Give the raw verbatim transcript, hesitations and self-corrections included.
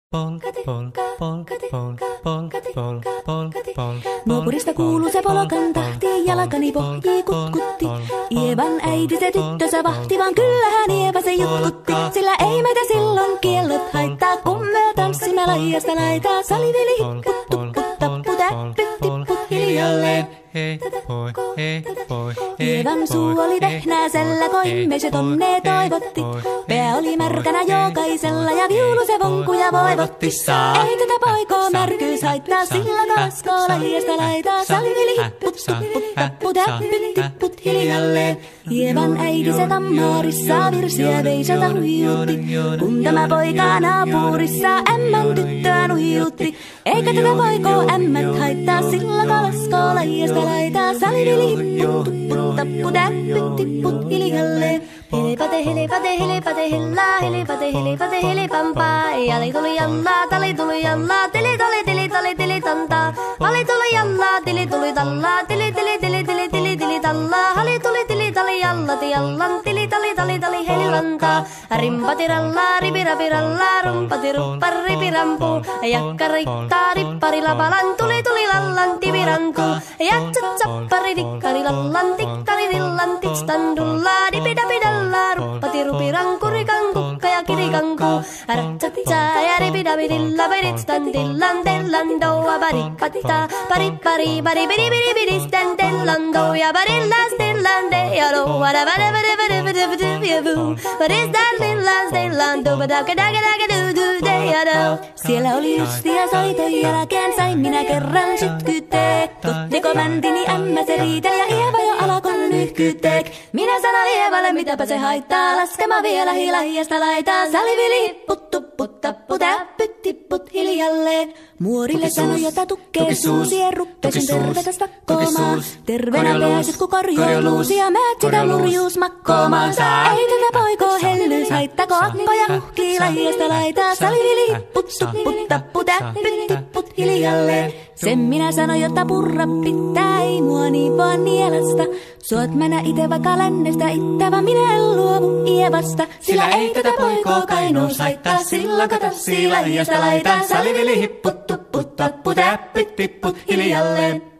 Nuopurista kuuluu se polkan tahti, jalkani pohjii kutkutti. Ievan äiti se tyttönsä vahti, vaan kyllähän Ieva se jutkutti. Sillä ei meitä silloin kiellot haittaa, kun me tanssimme laijasta laitaa. Salivili hipput, tupput, tapput, äppyt, tipput hiljalleen. Hei poi, hei poi, Ievan suu oli vehnäisellä, koimme se tonne toivotti. Pää oli märkänä jokaisella ja viulu se vonkuja voivotti. Ei tätä poikoo märkyys haittaa, sillä kaskoo laijasta laitaa. Salivili hipput, tupput, tapput, äppyt, tipput hiljalleen. Ievan äiti se tammaarissa virsiä veisata huijutti. Kun tämä poika naapurissa ämmän tyttöä nuijutti. Eikä tätä poikoo ämmät haittaa, sillä kalaskoo laijasta laitaa. Salivili hipput, tupput, tapput, äppyt, tipput hiljalleen. Helepate, helepate, helepate, hellaa, helepate, helepate, helepampaa. Jali tuli jallaa, tali tuli jallaa, tili tali, tili tali, tili tantaa. Hali tuli jallaa, tili tuli tallaa, tili tili tili tili tili tili tallaa. Hali tuli tili tali jallati jallan, tili tali tali tali helirantaa. Rimpati rallaa, ripirapi rallaa, rumpati ruppar ripirampu. Jakka rikkaa, rippari lapalan, tuli tuli lallan, tivirantu. Jatsat sappari dikkari lallan, tikkari dillan, tikstandullaa, dipidapidalla. Ruppati rupiranku, rikanku, ja kirikanku. Ratsatsaa ja ripidapidilla, piritstan dillan, tellan doa, parippatta, parippari, paripiripiripiristen tellan doa, parillas tellan de, ja doa, da vada vada vada vada vada vada vada. Paristan dillan, tellan doa, da kada kada kada du de, ja do. Siellä oli justia soiton jälkeen, sain minä kerran sytkyteek. Kottiko mäntini ämmä se riiteli ja Ieva jo alkoi nyhkyteek. Minä sanoin Ievalle, mitäpä se haittaa, laskema vielä hilajasta laitaa. Salivili hipput, tupput, tapput, äppyt, tipput hiljalleen. Muorille sanoi, jota tukkee suusien ruppesin tervetä stakkoomaan. Terveenä pääsit, kun korjoo luusia, määt sitä murjuus makkoomaan. Ei tätä poikoo hellyys haittako, akkoja huhkii lajasta laitaa. Salivili hipput, tupput, tapput, äppyt, tipput hiljalleen. Sen minä sanoin, jotta purra pitää, ei mua niin vaan nielasta. Suot mänä ite vaikka lännestä ittävä, minä en luovu Ievasta. Sillä ei tätä poikoo kainuus haittaa, sillä katassii laijasta laitaa. Salivili hipput, tupput, tapput, äppyt, tipput hiljalleen.